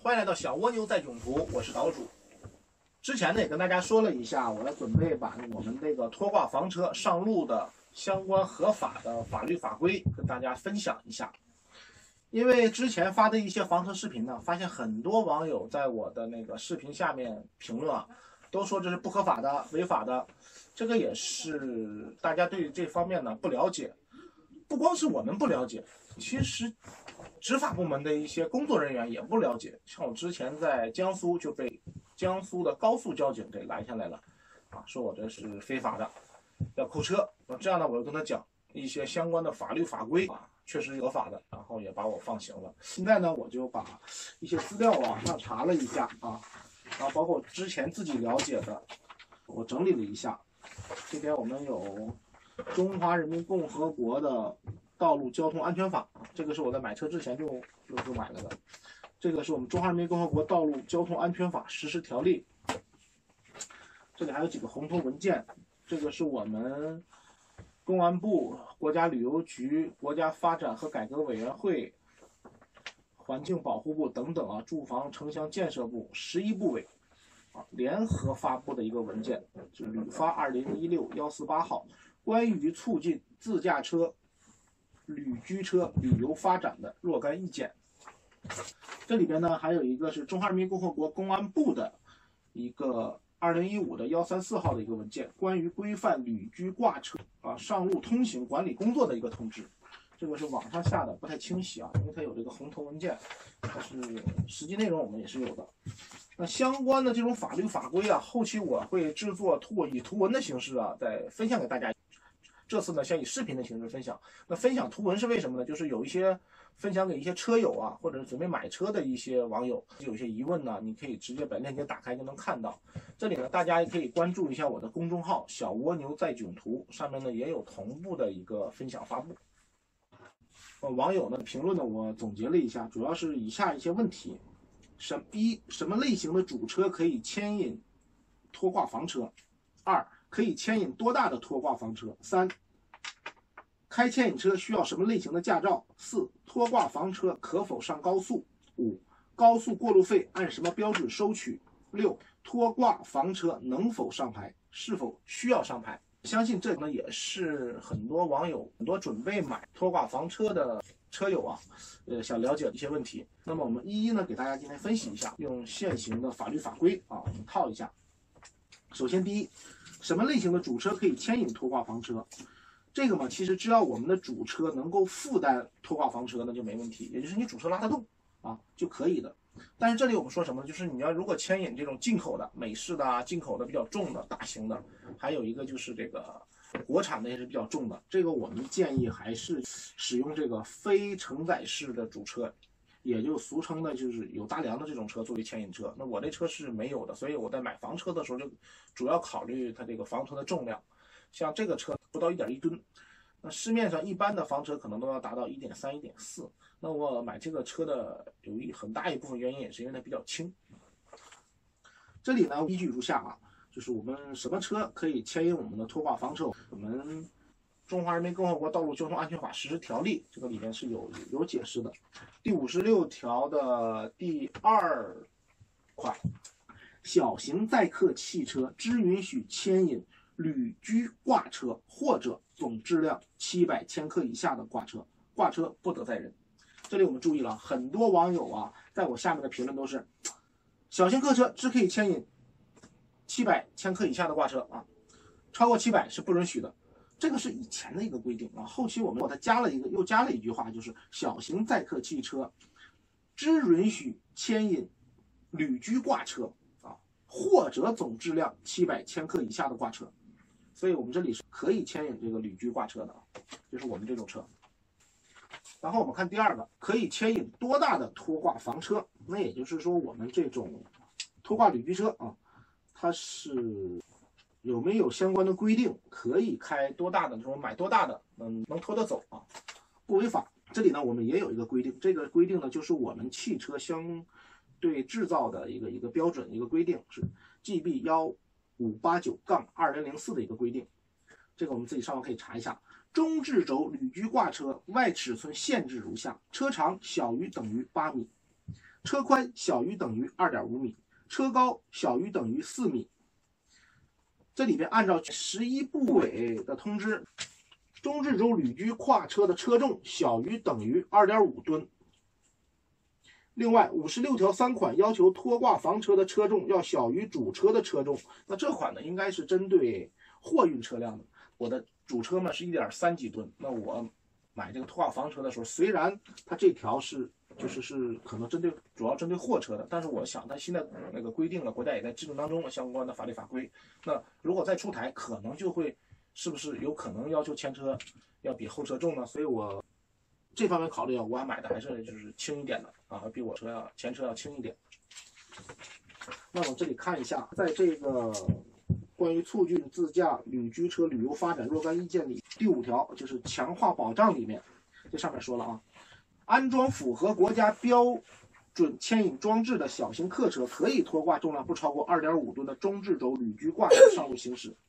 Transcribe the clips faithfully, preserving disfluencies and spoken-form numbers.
欢迎来到小蜗牛在囧途，我是岛主。之前呢也跟大家说了一下，我要准备把我们这个拖挂房车上路的相关合法的法律法规跟大家分享一下。因为之前发的一些房车视频呢，发现很多网友在我的那个视频下面评论啊，都说这是不合法的、违法的。这个也是大家对这方面呢不了解，不光是我们不了解，其实执法部门的一些工作人员也不了解。像我之前在江苏就被江苏的高速交警给拦下来了，啊，说我这是非法的，要扣车。那这样呢，我就跟他讲一些相关的法律法规啊，确实合法的，然后也把我放行了。现在呢，我就把一些资料网上查了一下啊，然后包括之前自己了解的，我整理了一下。这边我们有中华人民共和国的道路交通安全法，这个是我在买车之前就就就买了的。这个是我们中华人民共和国道路交通安全法实施条例。这里还有几个红头文件，这个是我们公安部、国家旅游局、国家发展和改革委员会、环境保护部等等啊，住房城乡建设部十一部委啊联合发布的一个文件，就是旅发二零一六幺四八号，关于促进自驾车、旅居车旅游发展的若干意见。这里边呢还有一个是中华人民共和国公安部的一个二零一五的幺三四号的一个文件，关于规范旅居挂车啊上路通行管理工作的一个通知。这个是网上下的，不太清晰啊，因为它有这个红头文件，但是实际内容我们也是有的。那相关的这种法律法规啊，后期我会制作图以图文的形式啊，再分享给大家。这次呢，先以视频的形式分享。那分享图文是为什么呢？就是有一些分享给一些车友啊，或者是准备买车的一些网友，有一些疑问呢，你可以直接把链接打开就能看到。这里呢，大家也可以关注一下我的公众号“小蜗牛在囧途”，上面呢也有同步的一个分享发布。呃，网友呢评论呢，我总结了一下，主要是以下一些问题：什一什么类型的主车可以牵引拖挂房车？二可以牵引多大的拖挂房车？三开牵引车需要什么类型的驾照？四拖挂房车可否上高速？五高速过路费按什么标准收取？六拖挂房车能否上牌？是否需要上牌？相信这呢也是很多网友、很多准备买拖挂房车的车友啊，呃想了解的一些问题。那么我们一一呢给大家今天分析一下，用现行的法律法规啊，我们套一下。首先，第一，什么类型的主车可以牵引拖挂房车？这个嘛，其实只要我们的主车能够负担拖挂房车，那就没问题，也就是你主车拉得动啊就可以的。但是这里我们说什么呢？就是你要如果牵引这种进口的、美式的啊、进口的比较重的、大型的，还有一个就是这个国产的也是比较重的，这个我们建议还是使用这个非承载式的主车。也就俗称的就是有大梁的这种车作为牵引车。那我这车是没有的，所以我在买房车的时候就主要考虑它这个房车的重量。像这个车不到 一点一吨，那市面上一般的房车可能都要达到 一点三、一点四。那我买这个车的有一很大一部分原因也是因为它比较轻。这里呢依据如下啊，就是我们什么车可以牵引我们的拖挂房车？我们中华人民共和国道路交通安全法实施条例，这个里面是有有解释的。第五十六条的第二款，小型载客汽车只允许牵引旅居挂车或者总质量七百千克以下的挂车，挂车不得载人。这里我们注意了，很多网友啊，在我下面的评论都是小型客车只可以牵引七百千克以下的挂车啊，超过七百是不允许的。这个是以前的一个规定啊，后期我们把它加了一个，又加了一句话，就是小型载客汽车只允许牵引旅居挂车啊，或者总质量七百千克以下的挂车。所以我们这里是可以牵引这个旅居挂车的，就是我们这种车。然后我们看第二个，可以牵引多大的拖挂房车？那也就是说，我们这种拖挂旅居车啊，它是有没有相关的规定，可以开多大的，说买多大的，能能拖得走啊，不违法。这里呢，我们也有一个规定，这个规定呢，就是我们汽车相对制造的一个一个标准，一个规定是 G B 幺五八九杠二零零四的一个规定。这个我们自己上网可以查一下。中置轴旅居挂车外尺寸限制如下：车长小于等于八米， 车宽小于等于 二点五米，车高小于等于四米。这里边按照十一部委的通知，中置轴旅居跨车的车重小于等于 二点五吨。另外，五十六条三款要求拖挂房车的车重要小于主车的车重。那这款呢，应该是针对货运车辆的。我的主车呢是 一点三 几吨，那我买这个拖挂房车的时候，虽然它这条是就是是可能针对主要针对货车的，但是我想它现在那个规定了，国家也在制定当中相关的法律法规。那如果再出台，可能就会是不是有可能要求前车要比后车重呢？所以我这方面考虑啊，我买的还是就是轻一点的啊，比我车要前车要轻一点。那我们这里看一下，在这个关于促进自驾旅居车旅游发展若干意见里，第五条就是强化保障里面，这上面说了啊，安装符合国家标准牵引装置的小型客车，可以拖挂重量不超过 二点五吨的中置轴旅居挂车上路行驶。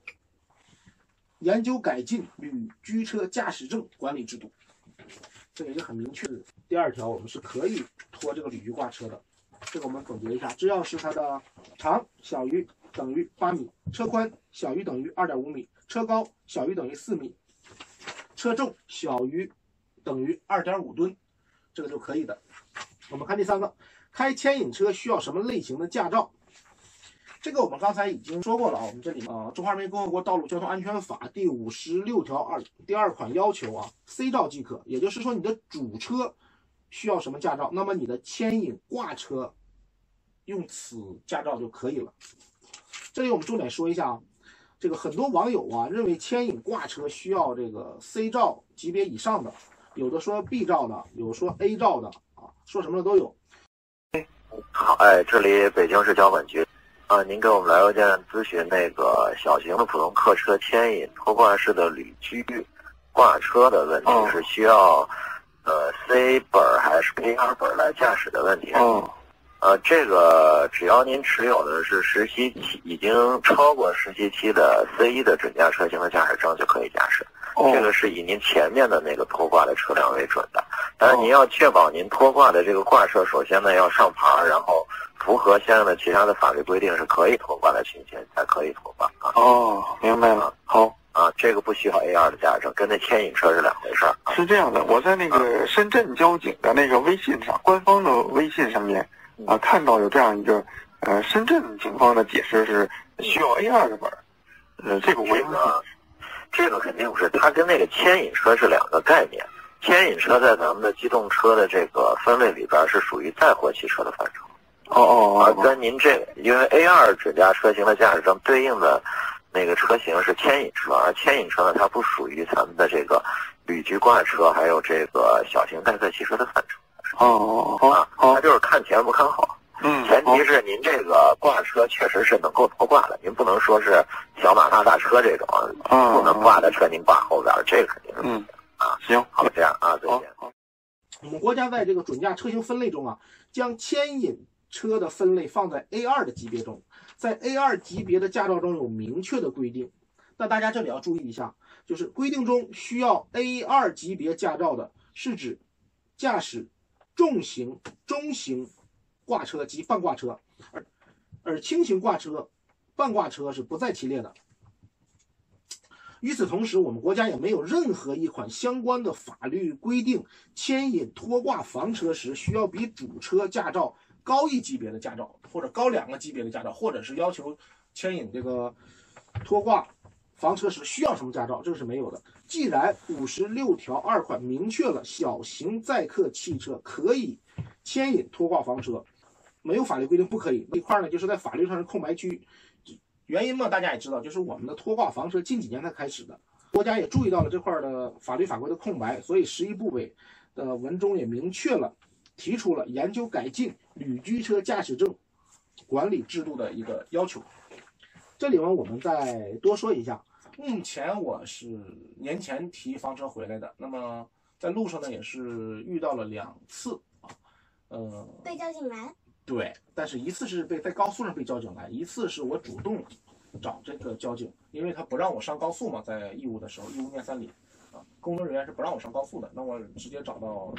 研究改进旅居车驾驶证管理制度，这也是很明确的。第二条，我们是可以拖这个旅居挂车的。这个我们总结一下，只要是它的长小于等于八米，车宽小于等于 二点五米，车高小于等于四米，车重小于等于 二点五吨，这个就可以的。我们看第三个，开牵引车需要什么类型的驾照？这个我们刚才已经说过了啊，我们这里啊，《中华人民共和国道路交通安全法》第五十六条二第二款要求啊 ，C 照即可，也就是说你的主车需要什么驾照，那么你的牵引挂车用此驾照就可以了。这里我们重点说一下啊，这个很多网友啊认为牵引挂车需要这个 C 照级别以上的，有的说 B 照的，有说 A 照的啊，说什么的都有。 好，哎，这里北京市交管局。啊，您给我们来邮件咨询那个小型的普通客车牵引拖挂式的旅居挂车的问题，是需要呃 C 本还是 A 二本来驾驶的问题。 哦， 呃，这个只要您持有的是实习期已经超过实习期的 C 一的准驾车型的驾驶证就可以驾驶。 哦， 这个是以您前面的那个拖挂的车辆为准的。但是您要确保您拖挂的这个挂车，首先呢要上牌，然后符合相应的其他的法律规定是可以拖挂的情形才可以拖挂啊。 哦，明白了。好啊，这个不需要 A 二的驾驶证，跟那牵引车是两回事儿、啊。 是这样的，我在那个深圳交警的那个微信上，官方的微信上面啊，看到有这样一个呃深圳警方的解释是需要 A 二的本，呃，这个我这个这个肯定不是，它跟那个牵引车是两个概念。牵引车在咱们的机动车的这个分类里边是属于载货汽车的范畴。 哦哦哦，跟您这个，因为 A 二准驾车型的驾驶证对应的那个车型是牵引车，而牵引车呢，它不属于咱们的这个旅居挂车，还有这个小型代客汽车的范畴。 哦哦啊，它就是看前不看后。 嗯， 前提是您这个挂车确实是能够拖挂的，您不能说是小马大大车这种， 啊， 不能挂的车您挂后边，这个肯定是不行的啊。 行， 好，这样啊，再见。 我们国家在这个准驾车型分类中啊，将牵引车的分类放在 A 二的级别中，在 A 二级别的驾照中有明确的规定。但大家这里要注意一下，就是规定中需要 A 二级别驾照的，是指驾驶重型、中型挂车及半挂车，而而轻型挂车、半挂车是不在其列的。与此同时，我们国家也没有任何一款相关的法律规定，牵引拖挂房车时需要比主车驾照高一级别的驾照，或者高两个级别的驾照，或者是要求牵引这个拖挂房车时需要什么驾照，这个是没有的。既然五十六条二款明确了小型载客汽车可以牵引拖挂房车，没有法律规定不可以，那块呢就是在法律上是空白区。原因嘛，大家也知道，就是我们的拖挂房车近几年才开始的，国家也注意到了这块的法律法规的空白，所以十一部委的文中也明确了，提出了研究改进旅居车驾驶证管理制度的一个要求。这里呢，我们再多说一下，目前我是年前提房车回来的，那么在路上呢也是遇到了两次啊，呃， 被交警拦。 对，但是一次是被在高速上被交警拦，一次是我主动找这个交警，因为他不让我上高速嘛，在义乌的时候，义乌面三里啊，工作人员是不让我上高速的，那我直接找到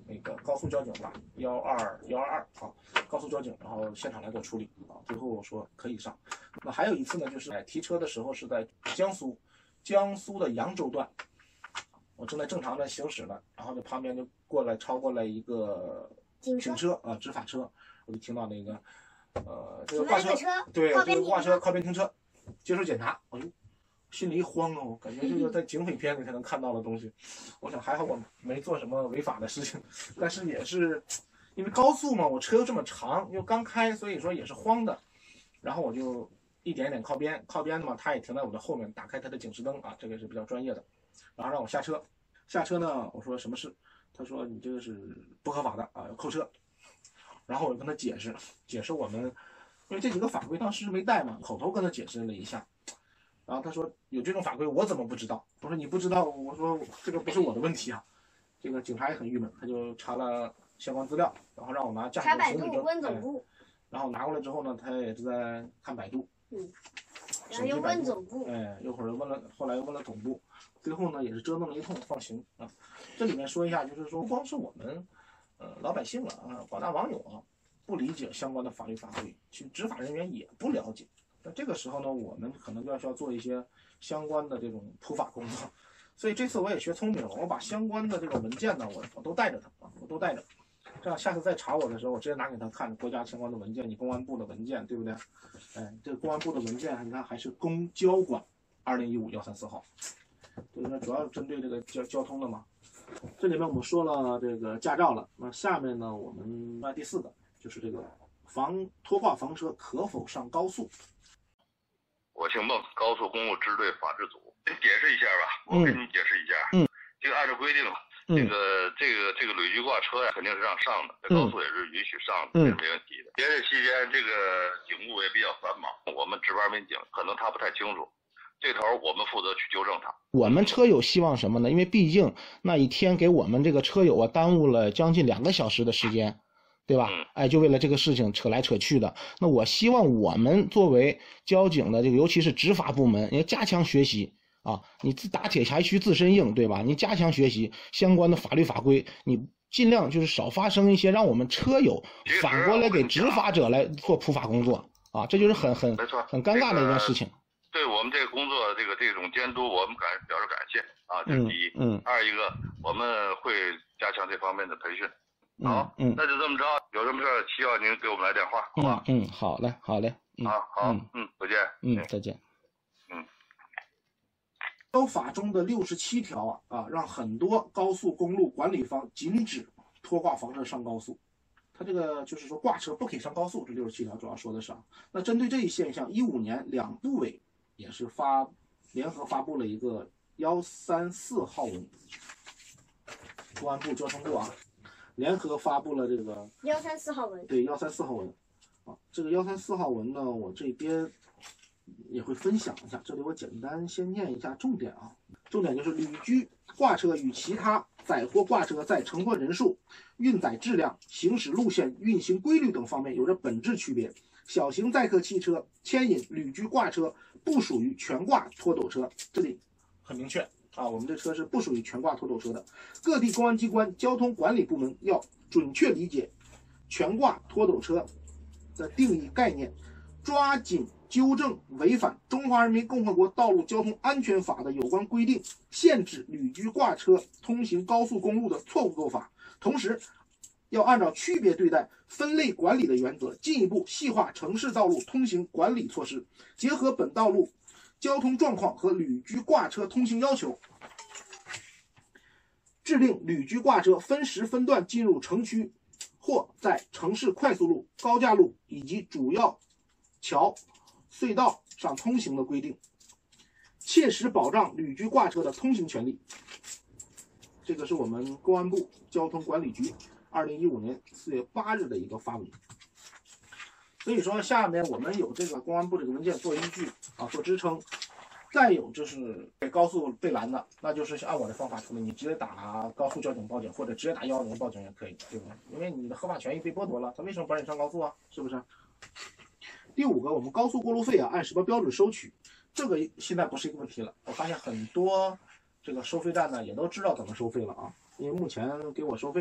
那个高速交警打幺二幺二二啊，高速交警，然后现场来给我处理啊。最后说可以上。那还有一次呢，就是在提车的时候是在江苏，江苏的扬州段，我正在正常的行驶呢，然后这旁边就过来超过来一个警车啊、呃，执法车，我就听到那个呃这个挂车，对，这个挂车靠边停车，接受检查，哎呦。心里一慌哦，感觉这个在警匪片里才能看到的东西。我想还好我没做什么违法的事情，但是也是因为高速嘛，我车又这么长，又刚开，所以说也是慌的。然后我就一点一点靠边，靠边的嘛，他也停在我的后面，打开他的警示灯啊，这个是比较专业的。然后让我下车，下车呢，我说什么事？他说你这个是不合法的啊，要扣车。然后我就跟他解释，解释我们因为这几个法规当时没带嘛，口头跟他解释了一下。然后他说有这种法规我怎么不知道？我说你不知道，我说这个不是我的问题啊。这个警察也很郁闷，他就查了相关资料，然后让我拿驾驶行驶证， 问总部、 哎，然后拿过来之后呢，他也是在看百度， 嗯，然后又问总部， 哎，一会儿又问了，后来又问了总部，最后呢也是折腾了一通放行啊。这里面说一下，就是说不光是我们呃老百姓了啊，广大网友啊不理解相关的法律法规，其实执法人员也不了解。那这个时候呢，我们可能就要需要做一些相关的这种普法工作，所以这次我也学聪明了，我把相关的这个文件呢，我我都带着它啊，我都带着，这样下次再查我的时候，我直接拿给他看国家相关的文件，你公安部的文件，对不对？哎，这个公安部的文件，你看还是公交管二零一五幺三四号，就是主要是针对这个交交通的嘛。这里面我们说了这个驾照了，那下面呢，我们那第四个就是这个防拖挂房车可否上高速。 我姓孟，高速公路支队法制组。你解释一下吧，我给你解释一下。嗯，这个按照规定，嗯、这个这个这个旅居挂车呀，肯定是让上的，在高速也是允许上的，这、嗯、是没问题的。节日期间，这个警务也比较繁忙，我们值班民警可能他不太清楚，这头我们负责去纠正他。 我们车友希望什么呢？因为毕竟那一天给我们这个车友啊耽误了将近两个小时的时间。对吧？哎，就为了这个事情扯来扯去的。那我希望我们作为交警的这个，尤其是执法部门，要加强学习啊！你打铁还需自身硬，对吧？你加强学习相关的法律法规，你尽量就是少发生一些让我们车友反过来给执法者来做普法工作啊！这就是很很没错很尴尬的一件事情。 这个、对我们这个工作，这个这种监督，我们感表示感谢啊！这是第一。嗯。二一个，我们会加强这方面的培训。好，嗯，那就这么着，有什么事儿需要您给我们来电话，好吧？ 嗯，好嘞，好嘞， 嗯、好，好，嗯，嗯，再见， 嗯，再见， 嗯。 交法中的六十七条啊啊，让很多高速公路管理方禁止拖挂房车上高速。它这个就是说挂车不可以上高速，这六十七条主要说的是啊。那针对这一现象，一五年两部委也是发联合发布了一个幺三四号文，公安部、交通部啊。联合发布了这个幺三四号文， 对幺三四号文，啊，这个幺三四号文呢，我这边也会分享一下。这里我简单先念一下重点啊，重点就是旅居挂车与其他载货挂车在乘客人数、运载质量、行驶路线、运行规律等方面有着本质区别。小型载客汽车牵引旅居挂车不属于全挂拖斗车，这里很明确。啊，我们这车是不属于全挂拖斗车的。各地公安机关、交通管理部门要准确理解全挂拖斗车的定义概念，抓紧纠正违反《中华人民共和国道路交通安全法》的有关规定，限制旅居挂车通行高速公路的错误做法。同时，要按照区别对待、分类管理的原则，进一步细化城市道路通行管理措施，结合本道路交通状况和旅居挂车通行要求，制定旅居挂车分时分段进入城区或在城市快速路、高架路以及主要桥、隧道上通行的规定，切实保障旅居挂车的通行权利。这个是我们公安部交通管理局二零一五年四月八日的一个发文。所以说，下面我们有这个公安部这个文件做依据啊，做支撑。再有就是被高速被拦的，那就是按我的方法处理，你直接打高速交警报警，或者直接打一一零报警也可以，对不对？因为你的合法权益被剥夺了，他为什么不让你上高速啊？是不是？第五个，我们高速过路费啊，按什么标准收取？这个现在不是一个问题了。我发现很多这个收费站呢，也都知道怎么收费了啊。因为目前给我收费，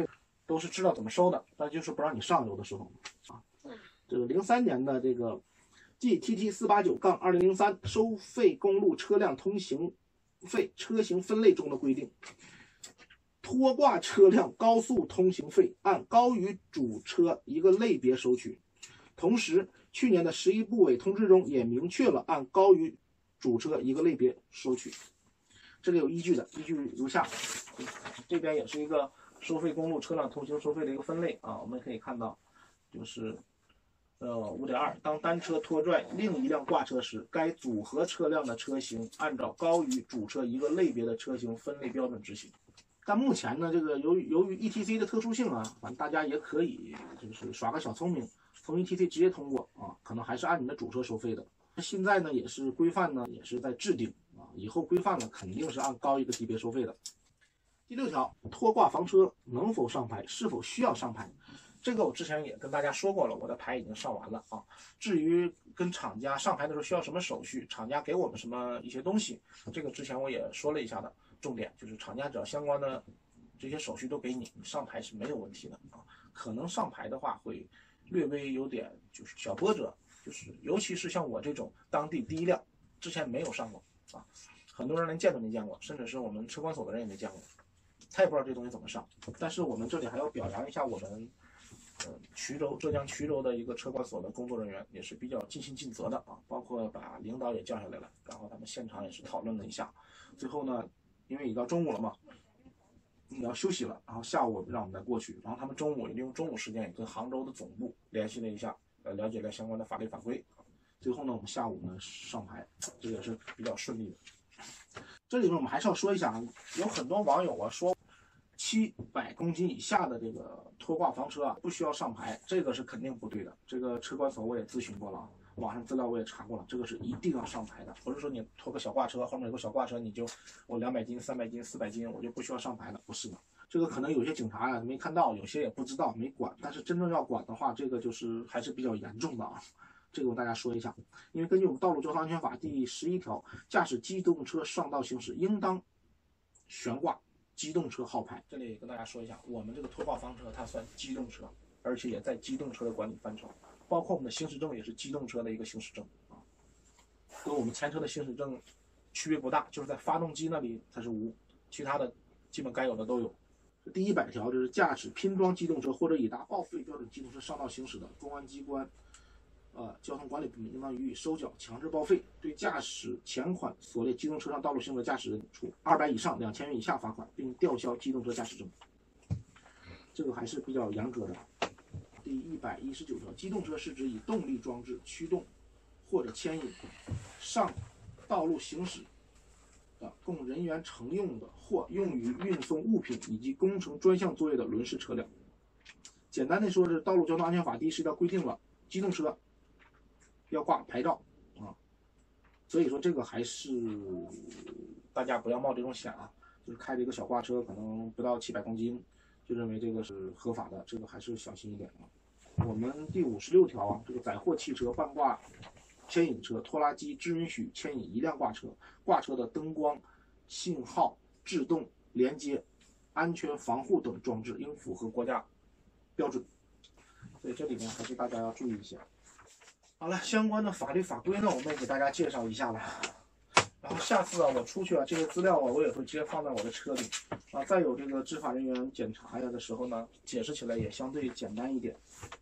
都是知道怎么收的，但就是不让你上有的时候啊。这个零三年的这个 G T T 四八九杠二零零三收费公路车辆通行费车型分类中的规定，拖挂车辆高速通行费按高于主车一个类别收取。同时，去年的十一部委通知中也明确了按高于主车一个类别收取。这里有依据的，依据如下。这边也是一个收费公路车辆通行收费的一个分类啊，我们可以看到，就是呃 五点二 当单车拖拽另一辆挂车时，该组合车辆的车型按照高于主车一个类别的车型分类标准执行。但目前呢，这个由于由于 E T C 的特殊性啊，反正大家也可以就是耍个小聪明，从 E T C 直接通过啊，可能还是按你的主车收费的。现在呢也是规范呢也是在制定啊，以后规范了肯定是按高一个级别收费的。第六条，拖挂房车能否上牌，是否需要上牌？这个我之前也跟大家说过了，我的牌已经上完了啊。至于跟厂家上牌的时候需要什么手续，厂家给我们什么一些东西，这个之前我也说了一下的。重点就是厂家只要相关的这些手续都给你，你上牌是没有问题的啊。可能上牌的话会略微有点就是小波折，就是尤其是像我这种当地第一辆，之前没有上过啊，很多人连见都没见过，甚至是我们车管所的人也没见过，他也不知道这东西怎么上。但是我们这里还要表扬一下我们呃衢州浙江衢州的一个车管所的工作人员，也是比较尽心尽责的啊，包括把领导也叫下来了，然后他们现场也是讨论了一下，最后呢。因为已到中午了嘛，你要休息了，然后下午让我们再过去，然后他们中午利用中午时间也跟杭州的总部联系了一下，呃，了解了相关的法律法规，最后呢，我们下午呢上牌，这个也是比较顺利的。这里面我们还是要说一下，有很多网友啊说，七百公斤以下的这个拖挂房车啊不需要上牌，这个是肯定不对的。这个车管所我也咨询过了啊。网上资料我也查过了，这个是一定要上牌的，不是说你拖个小挂车，后面有个小挂车，你就我两百斤、三百斤、四百斤，我就不需要上牌了，不是的。这个可能有些警察呀、啊、没看到，有些也不知道没管，但是真正要管的话，这个就是还是比较严重的啊。这个我跟大家说一下，因为根据我们《道路交通安全法》第十一条，驾驶机动车上道行驶，应当悬挂机动车号牌。这里跟大家说一下，我们这个拖挂房车它算机动车，而且也在机动车的管理范畴。包括我们的行驶证也是机动车的一个行驶证啊，跟我们前车的行驶证区别不大，就是在发动机那里它是无，其他的基本该有的都有。第一百条就是驾驶拼装机动车或者已达报废标准机动车上道行驶的，公安机关、呃交通管理部门应当予以收缴强制报废。对驾驶前款所列机动车上道路行驶的驾驶人，处二百以上两千元以下罚款，并吊销机动车驾驶证。这个还是比较严格的。第一百一十九条，机动车是指以动力装置驱动或者牵引上道路行驶的供人员乘用的或用于运送物品以及工程专项作业的轮式车辆。简单的说，是《道路交通安全法》第十条规定了机动车要挂牌照啊，所以说这个还是大家不要冒这种险啊，就是开着一个小挂车，可能不到七百公斤。就认为这个是合法的，这个还是小心一点啊。我们第五十六条啊，这个载货汽车、半挂牵引车、拖拉机只允许牵引一辆挂车，挂车的灯光、信号、制动、连接、安全防护等装置应符合国家标准。所以这里面还是大家要注意一下。好了，相关的法律法规呢，我们也给大家介绍一下了。然后下次啊，我出去啊，这些资料啊，我也会直接放在我的车里啊。再有这个执法人员检查呀的时候呢，解释起来也相对简单一点。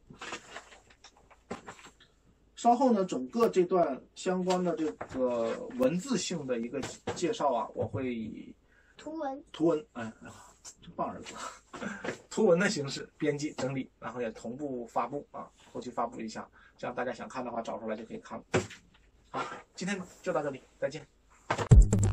稍后呢，整个这段相关的这个文字性的一个介绍啊，我会以图文图文哎，真棒儿子，图文的形式编辑整理，然后也同步发布啊，后期发布一下，这样大家想看的话找出来就可以看了。好，今天就到这里，再见。